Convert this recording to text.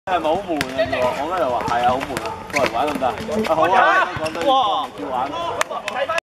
係咪好悶啊？我嗰度話係啊，好悶啊，過嚟玩得唔得？啊好啊，講得要玩。